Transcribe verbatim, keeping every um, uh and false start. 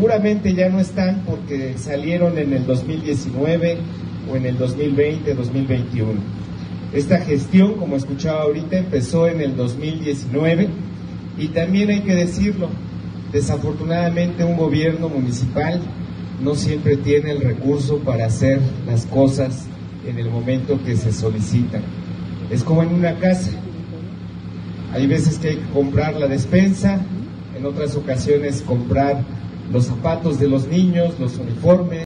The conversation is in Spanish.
Seguramente ya no están porque salieron en el dos mil diecinueve o en el dos mil veinte, dos mil veintiuno. Esta gestión, como escuchaba ahorita, empezó en el dos mil diecinueve y también hay que decirlo, desafortunadamente un gobierno municipal no siempre tiene el recurso para hacer las cosas en el momento que se solicitan. Es como en una casa, hay veces que hay que comprar la despensa, en otras ocasiones comprar los zapatos de los niños, los uniformes.